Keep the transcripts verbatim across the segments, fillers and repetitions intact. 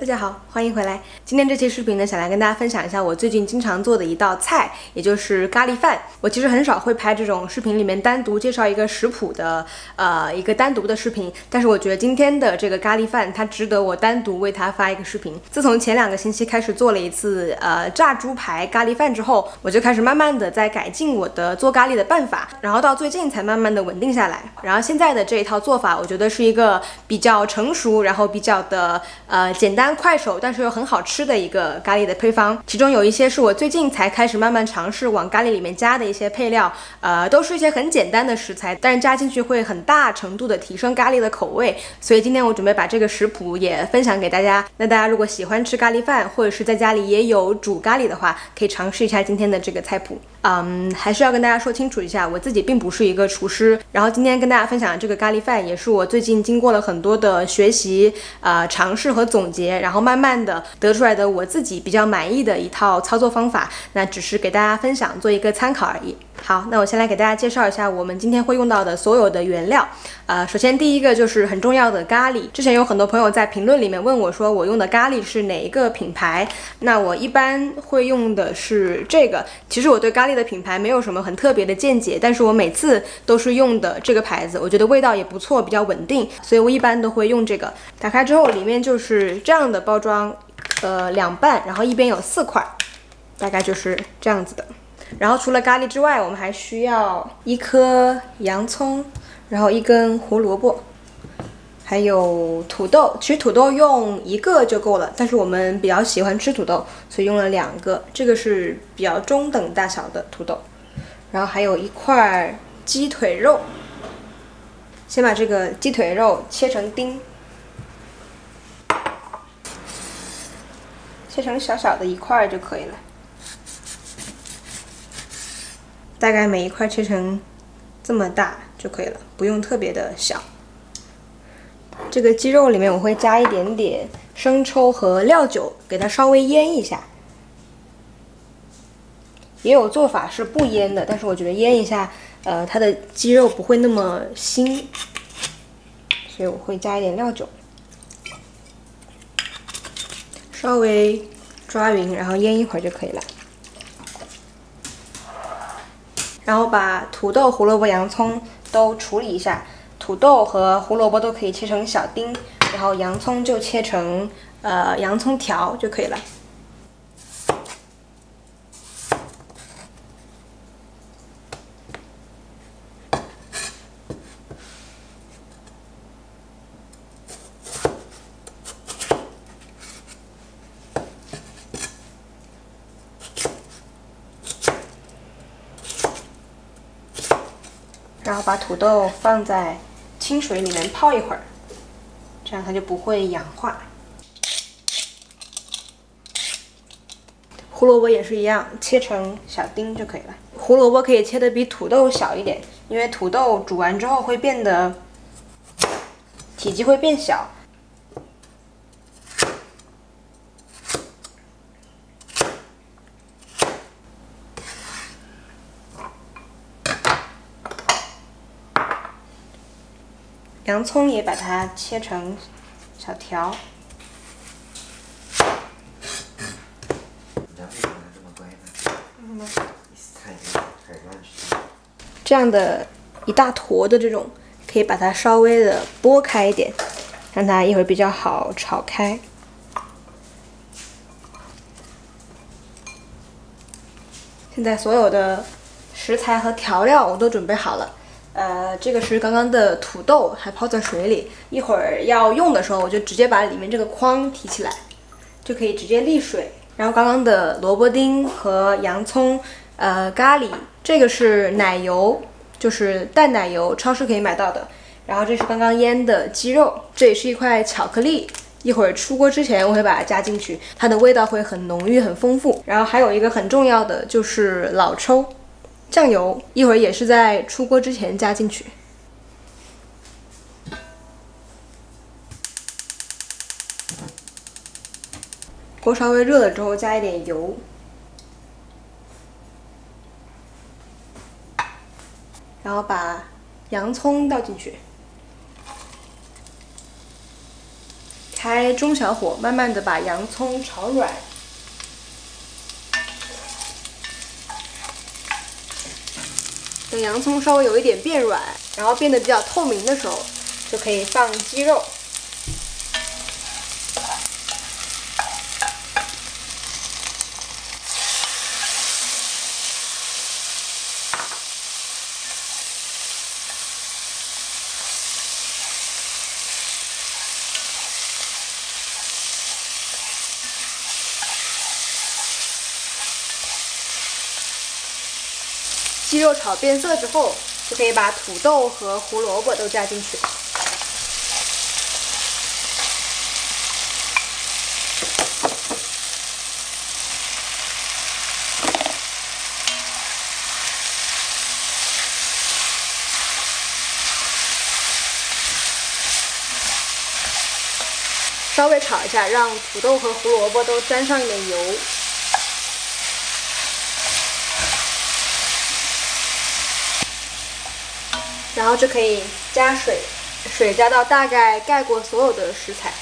大家好，欢迎回来。今天这期视频呢，想来跟大家分享一下我最近经常做的一道菜，也就是咖喱饭。我其实很少会拍这种视频里面单独介绍一个食谱的，呃，一个单独的视频。但是我觉得今天的这个咖喱饭，它值得我单独为它发一个视频。自从前两个星期开始做了一次呃炸猪排咖喱饭之后，我就开始慢慢的在改进我的做咖喱的办法，然后到最近才慢慢的稳定下来。然后现在的这一套做法，我觉得是一个比较成熟，然后比较的呃简单快手，但是又很好吃的一个咖喱的配方。其中有一些是我最近才开始慢慢尝试往咖喱里面加的一些配料，呃，都是一些很简单的食材，但是加进去会很大程度的提升咖喱的口味。所以今天我准备把这个食谱也分享给大家。那大家如果喜欢吃咖喱饭，或者是在家里也有煮咖喱的话，可以尝试一下今天的这个菜谱。嗯，还是要跟大家说清楚一下，我自己并不是一个厨师。然后今天跟大家分享的这个咖喱饭，也是我最近经过了很多的学习、呃尝试和总结，然后慢慢的得出来的我自己比较满意的一套操作方法。那只是给大家分享，做一个参考而已。好，那我先来给大家介绍一下我们今天会用到的所有的原料。呃，首先第一个就是很重要的咖喱。之前有很多朋友在评论里面问我说，我用的咖喱是哪一个品牌？那我一般会用的是这个。其实我对咖喱的品牌没有什么很特别的见解，但是我每次都是用的这个牌子，我觉得味道也不错，比较稳定，所以我一般都会用这个。打开之后，里面就是这样的包装，呃，两半，然后一边有四块，大概就是这样子的。然后除了咖喱之外，我们还需要一颗洋葱，然后一根胡萝卜，还有土豆。其实土豆用一个就够了，但是我们比较喜欢吃土豆，所以用了两个。这个是比较中等大小的土豆。然后还有一块鸡腿肉，先把这个鸡腿肉切成丁，切成小小的一块就可以了。大概每一块切成这么大就可以了，不用特别的小。这个鸡肉里面我会加一点点生抽和料酒，给它稍微腌一下。也有做法是不腌的，但是我觉得腌一下，呃，它的鸡肉不会那么腥，所以我会加一点料酒，稍微抓匀，然后腌一会儿就可以了。然后把土豆、胡萝卜、洋葱都处理一下，土豆和胡萝卜都可以切成小丁，然后洋葱就切成呃洋葱条就可以了。然后把土豆放在清水里面泡一会儿，这样它就不会氧化。胡萝卜也是一样，切成小丁就可以了。胡萝卜可以切得比土豆小一点，因为土豆煮完之后会变得体积会变小。洋葱也把它切成小条。这样的一大坨的这种，可以把它稍微的拨开一点，让它一会儿比较好炒开。现在所有的食材和调料我都准备好了。呃，这个是刚刚的土豆，还泡在水里。一会儿要用的时候，我就直接把里面这个筐提起来，就可以直接沥水。然后刚刚的萝卜丁和洋葱，呃，咖喱，这个是奶油，就是淡奶油，超市可以买到的。然后这是刚刚腌的鸡肉，这也是一块巧克力。一会儿出锅之前，我会把它加进去，它的味道会很浓郁、很丰富。然后还有一个很重要的就是老抽。酱油一会儿也是在出锅之前加进去。锅稍微热了之后，加一点油，然后把洋葱倒进去， 开中小火，慢慢的把洋葱炒软。等洋葱稍微有一点变软，然后变得比较透明的时候，就可以放鸡肉。 鸡肉炒变色之后，就可以把土豆和胡萝卜都加进去。稍微炒一下，让土豆和胡萝卜都沾上一点油。 然后就可以加水，水加到大概盖过所有的食材。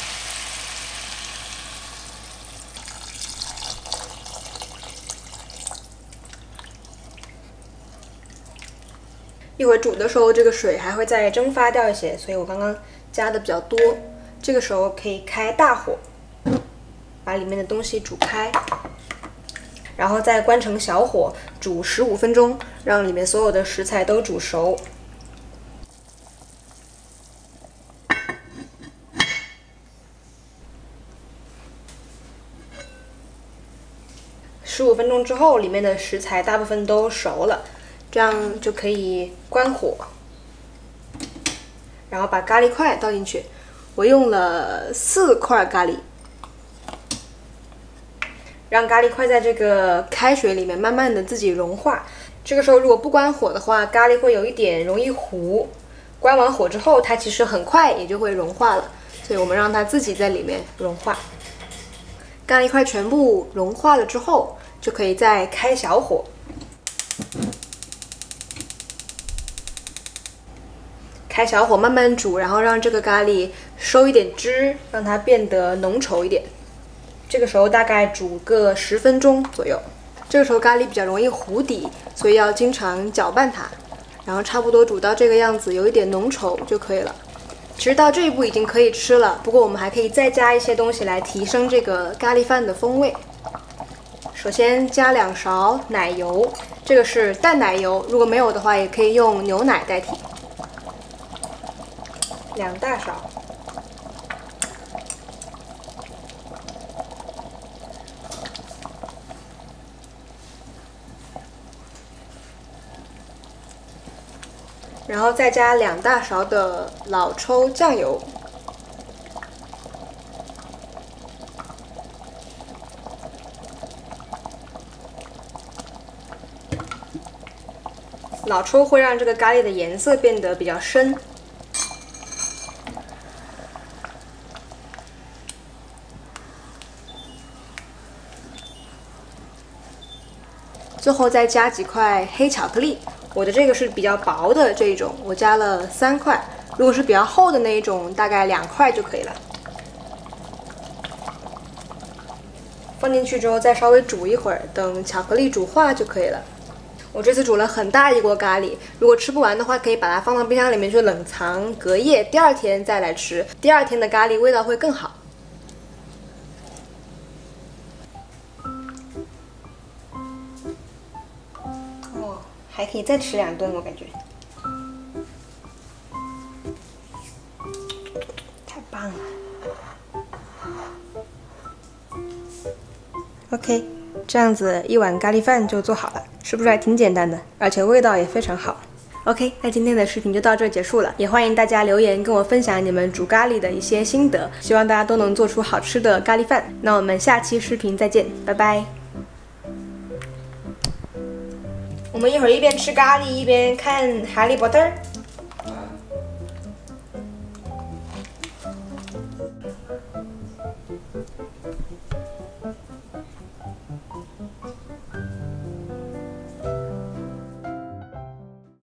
一会儿煮的时候，这个水还会再蒸发掉一些，所以我刚刚加的比较多。这个时候可以开大火，把里面的东西煮开。 然后再关成小火煮十五分钟，让里面所有的食材都煮熟。十五分钟之后，里面的食材大部分都熟了，这样就可以关火。然后把咖喱块倒进去，我用了四块咖喱。 让咖喱块在这个开水里面慢慢的自己融化。这个时候如果不关火的话，咖喱会有一点容易糊。关完火之后，它其实很快也就会融化了，所以我们让它自己在里面融化。咖喱块全部融化了之后，就可以再开小火。开小火慢慢煮，然后让这个咖喱收一点汁，让它变得浓稠一点。 这个时候大概煮个十分钟左右。这个时候咖喱比较容易糊底，所以要经常搅拌它。然后差不多煮到这个样子，有一点浓稠就可以了。其实到这一步已经可以吃了，不过我们还可以再加一些东西来提升这个咖喱饭的风味。首先加两勺奶油，这个是淡奶油，如果没有的话，也可以用牛奶代替。两大勺。 然后再加两大勺的老抽酱油，老抽会让这个咖喱的颜色变得比较深。最后再加几块黑巧克力。 我的这个是比较薄的这一种，我加了三块。如果是比较厚的那一种，大概两块就可以了。放进去之后，再稍微煮一会儿，等巧克力煮化就可以了。我这次煮了很大一锅咖喱，如果吃不完的话，可以把它放到冰箱里面去冷藏，隔夜，第二天再来吃。第二天的咖喱味道会更好。 还可以再吃两顿，我感觉太棒了。OK， 这样子一碗咖喱饭就做好了，是不是还挺简单的？而且味道也非常好。OK， 那今天的视频就到这结束了，也欢迎大家留言跟我分享你们煮咖喱的一些心得，希望大家都能做出好吃的咖喱饭。那我们下期视频再见，拜拜。 我们一会儿一边吃咖喱一边看《哈利波特》。